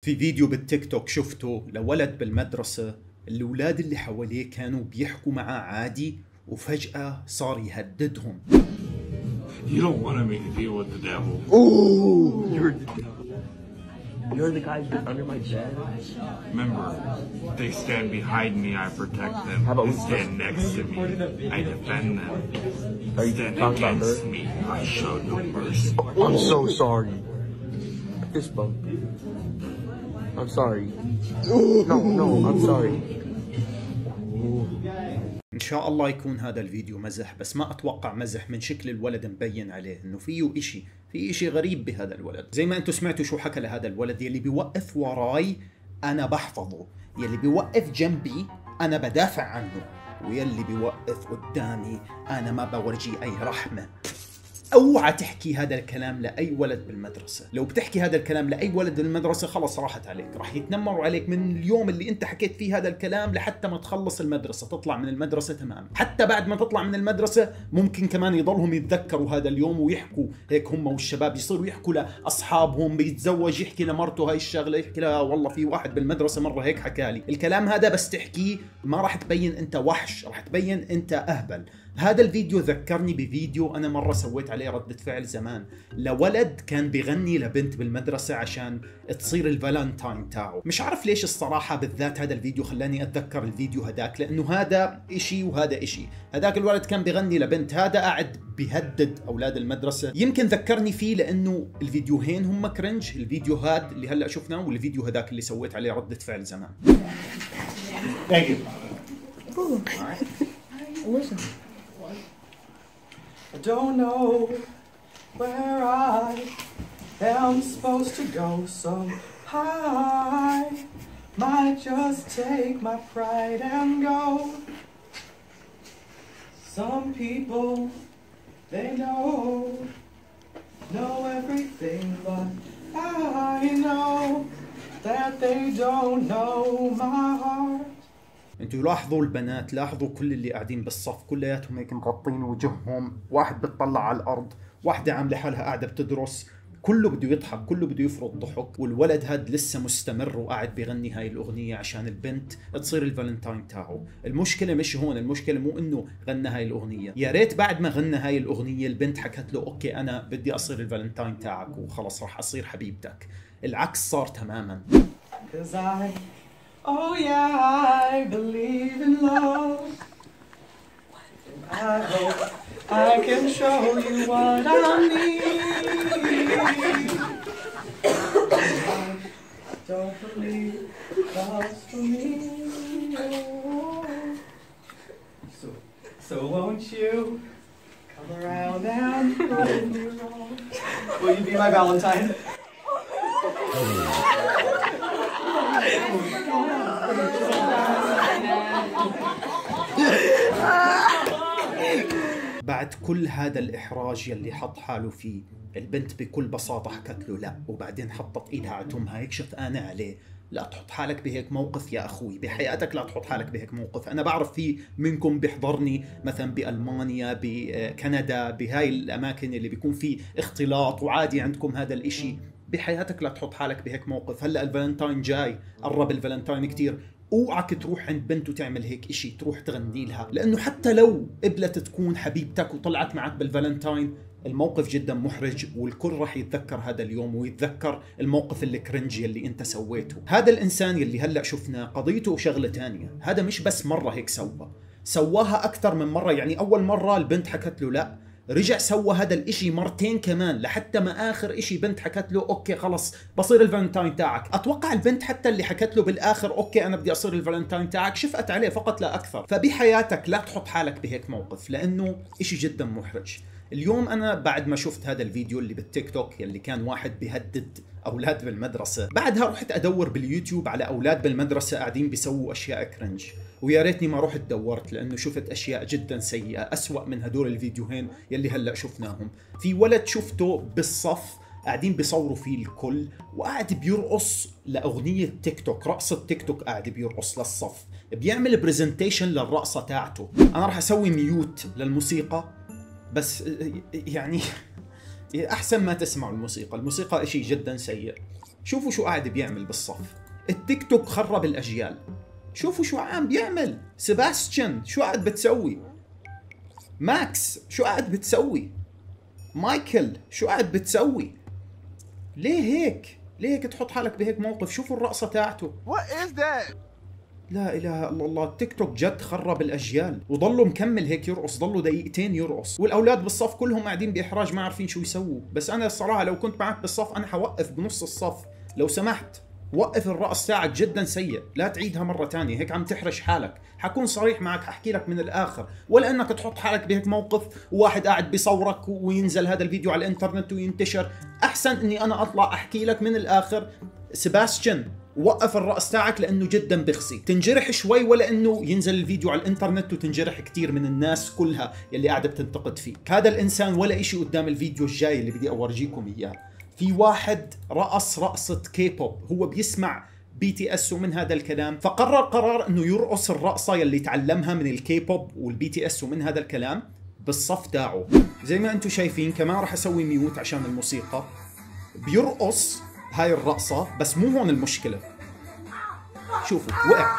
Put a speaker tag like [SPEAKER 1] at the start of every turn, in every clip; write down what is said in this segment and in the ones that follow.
[SPEAKER 1] في فيديو بالتيك توك شفته لولد بالمدرسة، الأولاد اللي حواليه كانوا بيحكوا معاه عادي وفجأة صار يهددهم.
[SPEAKER 2] You don't want me to deal with the devil.
[SPEAKER 3] Oh, you're the devil. You're the guy who's under my bed.
[SPEAKER 2] Remember, they stand behind me, I protect them.
[SPEAKER 3] How about
[SPEAKER 2] They
[SPEAKER 3] we
[SPEAKER 2] stand next to me, I defend them.
[SPEAKER 3] Are you
[SPEAKER 2] Stand
[SPEAKER 3] talking about
[SPEAKER 2] against
[SPEAKER 3] her?
[SPEAKER 2] me, I show no mercy.
[SPEAKER 3] I'm so sorry. Fist bump. I'm sorry. No, I'm sorry.
[SPEAKER 1] إن شاء الله يكون هذا الفيديو مزح، بس ما أتوقع مزح من شكل الولد مبين عليه إنه في إشي غريب بهذا الولد. زي ما أنتم سمعتوا شو حكى لهذا الولد، يلي بيوقف وراي أنا بحفظه، يلي بيوقف جنبي أنا بدافع عنه، ويلي بيوقف قدامي أنا ما بورجيه أي رحمة. اوعى تحكي هذا الكلام لاي ولد بالمدرسه، لو بتحكي هذا الكلام لاي ولد بالمدرسه خلص راحت عليك، راح يتنمروا عليك من اليوم اللي انت حكيت فيه هذا الكلام لحتى ما تخلص المدرسه، تطلع من المدرسه تماما. حتى بعد ما تطلع من المدرسه ممكن كمان يضلهم يتذكروا هذا اليوم ويحكوا هيك، هم والشباب يصيروا يحكوا لاصحابهم، بيتزوج يحكي لمرته هاي الشغله، يحكي لها والله في واحد بالمدرسه مره هيك حكى لي. الكلام هذا بس تحكيه ما راح تبين انت وحش، راح تبين انت اهبل. هذا الفيديو ذكرني بفيديو أنا مرة سويت عليه ردة فعل زمان، لولد كان بيغني لبنت بالمدرسة عشان تصير الفالنتاين تاعه. مش عارف ليش الصراحة بالذات هذا الفيديو خلاني أتذكر الفيديو هداك، لأنه هذا إشي وهذا إشي. هداك الولد كان بيغني لبنت، هذا قاعد بيهدد أولاد المدرسة. يمكن ذكرني فيه لأنه الفيديوهين هم كرنج، الفيديو هذا اللي هلأ شفناه والفيديو هداك اللي سويت عليه ردة فعل زمان.
[SPEAKER 4] Thank you.
[SPEAKER 5] Listen. I don't know where I am supposed to go so high. Might just take my pride and go. Some people, they know everything, but I know that they don't know my heart.
[SPEAKER 1] انتوا لاحظوا البنات، لاحظوا كل اللي قاعدين بالصف كلياتهم هيك مغطين وجههم، واحد بتطلع على الارض، واحدة عاملة حالها قاعدة بتدرس، كله بده يضحك، كله بده يفرض ضحك، والولد هاد لسه مستمر وقاعد بيغني هاي الأغنية عشان البنت تصير الفالنتاين تاعه. المشكلة مش هون، المشكلة مو إنه غنى هاي الأغنية، يا ريت بعد ما غنى هاي الأغنية البنت حكت له أوكي أنا بدي أصير الفالنتاين تاعك وخلص راح أصير حبيبتك. العكس صار تماما.
[SPEAKER 5] Oh yeah, I believe in love. I hope I can show you what I need. I don't believe love's for me. So won't you come around and prove me wrong? Will you be my Valentine?
[SPEAKER 1] بعد كل هذا الإحراج يلي حط حاله فيه، البنت بكل بساطة حكت له لا، وبعدين حطت إيدها على تمها هيك شفقانة عليه. لا تحط حالك بهيك موقف يا أخوي، بحياتك لا تحط حالك بهيك موقف. أنا بعرف في منكم بيحضرني مثلا بألمانيا، بكندا، بهاي الأماكن اللي بيكون في اختلاط وعادي عندكم هذا الإشي. بحياتك لا تحط حالك بهيك موقف. هلأ الفالنتاين جاي، قرب الفالنتاين كتير، اوعك تروح عند بنت وتعمل هيك اشي، تروح تغني لها، لانه حتى لو قبلت تكون حبيبتك وطلعت معك بالفالنتاين الموقف جدا محرج، والكل راح يتذكر هذا اليوم ويتذكر الموقف الكرنجي اللي انت سويته. هذا الانسان يلي هلأ شفناه قضيته شغلة تانية، هذا مش بس مرة هيك سواها اكثر من مرة. يعني اول مرة البنت حكت له لا، رجع سوى هذا الاشي مرتين كمان، لحتى ما اخر اشي بنت حكت له اوكي خلص بصير الفالنتاين تاعك. اتوقع البنت حتى اللي حكت له بالاخر اوكي انا بدي اصير الفالنتاين تاعك شفقت عليه فقط لا اكثر. فبحياتك لا تحط حالك بهيك موقف لانه اشي جدا محرج. اليوم انا بعد ما شفت هذا الفيديو اللي بالتيك توك يلي كان واحد بيهدد اولاد بالمدرسه، بعدها رحت ادور باليوتيوب على اولاد بالمدرسه قاعدين بيسووا اشياء كرنج، ويا ريتني ما رحت دورت لانه شفت اشياء جدا سيئه اسوأ من هدول الفيديوهين يلي هلا شفناهم. في ولد شفته بالصف قاعدين بيصوروا فيه الكل وقاعد بيرقص لاغنيه تيك توك، رقصه تيك توك، قاعد بيرقص للصف، بيعمل برزنتيشن للرقصه تاعته. انا راح اسوي ميوت للموسيقى، بس يعني احسن ما تسمعوا الموسيقى اشي جدا سيء. شوفوا شو قاعد بيعمل بالصف. التيك توك خرب الأجيال. شوفوا شو عم بيعمل. سيباستيان شو قاعد بتسوي؟ ماكس شو قاعد بتسوي؟ مايكل شو قاعد بتسوي؟ ليه هيك؟ ليه هيك تحط حالك بهيك موقف؟ شوفوا الرقصة تاعته.
[SPEAKER 6] What is that?
[SPEAKER 1] لا إله إلا الله، التيك توك جد خرب الأجيال، وضلوا مكمل هيك يرقص، ضلوا دقيقتين يرقص، والأولاد بالصف كلهم قاعدين بإحراج ما عارفين شو يسووا. بس أنا الصراحة لو كنت معك بالصف أنا حوقف بنص الصف، لو سمحت وقف الرقص تاعك جدا سيء، لا تعيدها مرة تانية، هيك عم تحرج حالك. حكون صريح معك، ححكي لك من الآخر، ولا أنك تحط حالك بهيك موقف وواحد قاعد بيصورك وينزل هذا الفيديو على الإنترنت وينتشر. أحسن إني أنا أطلع أحكي لك من الآخر سيباستيان وقف الرأس تاعك لأنه جدا بخزي. تنجرح شوي ولا أنه ينزل الفيديو على الإنترنت وتنجرح كتير من الناس كلها يلي قاعدة بتنتقد فيك. هذا الإنسان ولا إشي قدام الفيديو الجاي اللي بدي أورجيكم إياه. في واحد رقص رقصة كيبوب، هو بيسمع BTS ومن هذا الكلام، فقرر قرار أنه يرقص الرقصة يلي تعلمها من الكيبوب والBTS ومن هذا الكلام بالصف تاعه. زي ما أنتم شايفين، كمان راح أسوي ميوت عشان الموسيقى. بيرقص هاي الرقصة، بس مو هون المشكلة. شوفوا وقع.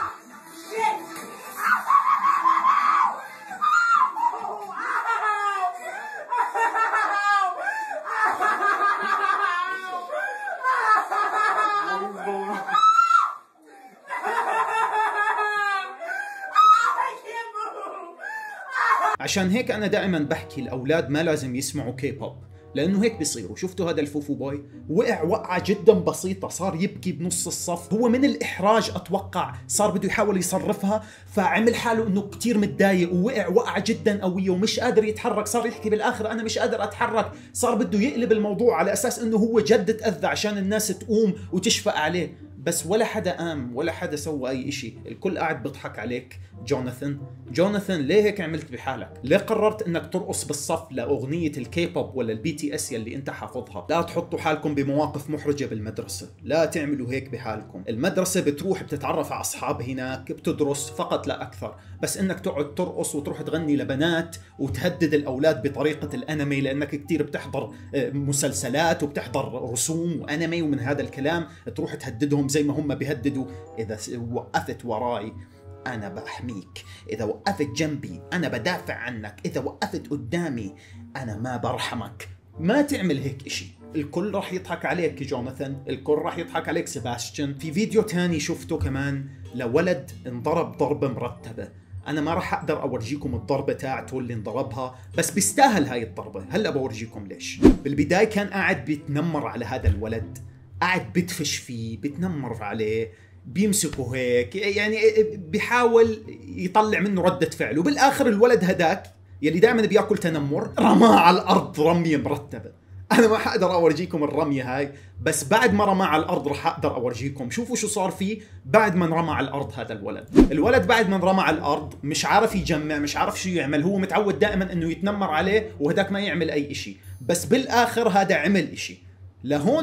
[SPEAKER 1] عشان هيك أنا دائما بحكي الأولاد ما لازم يسمعوا كيبوب، لأنه هيك بيصيروا. شفتوا هذا الفوفو بوي وقع وقعة جدا بسيطة، صار يبكي بنص الصف. هو من الإحراج أتوقع صار بده يحاول يصرفها، فعمل حاله إنه كتير متضايق ووقع وقعة جدا قوية ومش قادر يتحرك. صار يحكي بالآخر أنا مش قادر أتحرك. صار بده يقلب الموضوع على أساس إنه هو جد تأذى عشان الناس تقوم وتشفق عليه، بس ولا حدا قام ولا حدا سوى أي إشي. الكل قاعد بيضحك عليك. جوناثان ليه هيك عملت بحالك؟ ليه قررت انك ترقص بالصف لاغنية الكيبوب ولا الBTS يلي انت حافظها؟ لا تحطوا حالكم بمواقف محرجة بالمدرسة، لا تعملوا هيك بحالكم. المدرسة بتروح بتتعرف على اصحاب هناك، بتدرس فقط لا اكثر. بس انك تقعد ترقص وتروح تغني لبنات وتهدد الاولاد بطريقة الانمي، لانك كتير بتحضر مسلسلات وبتحضر رسوم وانمي ومن هذا الكلام، تروح تهددهم زي ما هم بيهددوا اذا وقفت وراي أنا بحميك، إذا وقفت جنبي أنا بدافع عنك، إذا وقفت قدامي أنا ما برحمك. ما تعمل هيك إشي. الكل راح يضحك عليك جوناثان، الكل راح يضحك عليك سيباستيان. في فيديو تاني شفته كمان لولد انضرب ضربة مرتبة. أنا ما راح أقدر أورجيكم الضربة تاعته اللي انضربها، بس بيستاهل هاي الضربة. هلأ بورجيكم ليش. بالبداية كان قاعد بيتنمر على هذا الولد، قاعد بتفش فيه، بتنمر عليه، بيمسكه هيك، يعني بيحاول يطلع منه ردة فعل. وبالآخر الولد هداك يلي دائما بياكل تنمر رماه على الأرض رمية مرتبة. أنا ما حقدر أورجيكم الرمية هاي، بس بعد ما رماه على الأرض رح أقدر أورجيكم. شوفوا شو صار فيه بعد ما رمى على الأرض هذا الولد بعد ما رمى على الأرض مش عارف يجمع، مش عارف شو يعمل. هو متعود دائما إنه يتنمر عليه وهداك ما يعمل أي إشي، بس بالآخر هذا عمل إشي. لهون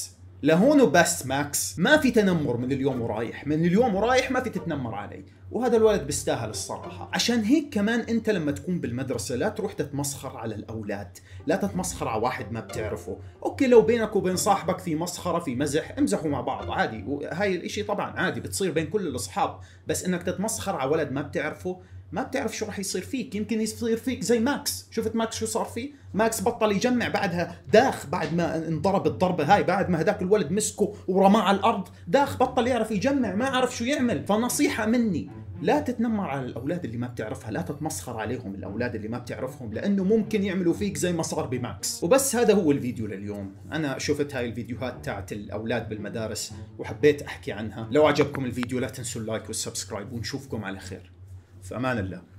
[SPEAKER 1] وبس ماكس، ما في تنمر من اليوم ورايح، من اليوم ورايح ما في تتنمر علي. وهذا الولد بيستاهل الصراحة. عشان هيك كمان انت لما تكون بالمدرسة لا تروح تتمسخر على الأولاد، لا تتمسخر على واحد ما بتعرفه. اوكي لو بينك وبين صاحبك في مسخرة في مزح، امزحوا مع بعض عادي، وهاي الاشي طبعا عادي بتصير بين كل الاصحاب. بس انك تتمسخر على ولد ما بتعرفه، ما بتعرف شو راح يصير فيك. يمكن يصير فيك زي ماكس. شفت ماكس شو صار فيه؟ ماكس بطل يجمع بعدها، داخ بعد ما انضرب الضربة هاي، بعد ما هداك الولد مسكه ورماه على الأرض، داخ بطل يعرف يجمع، ما عرف شو يعمل. فنصيحة مني، لا تتنمر على الأولاد اللي ما بتعرفها، لا تتمسخر عليهم الأولاد اللي ما بتعرفهم، لأنه ممكن يعملوا فيك زي ما صار بماكس. وبس هذا هو الفيديو لليوم. أنا شفت هاي الفيديوهات تاعت الأولاد بالمدارس وحبيت أحكي عنها. لو عجبكم الفيديو لا تنسوا اللايك والسبسكرايب، ونشوفكم على خير. في أمان الله.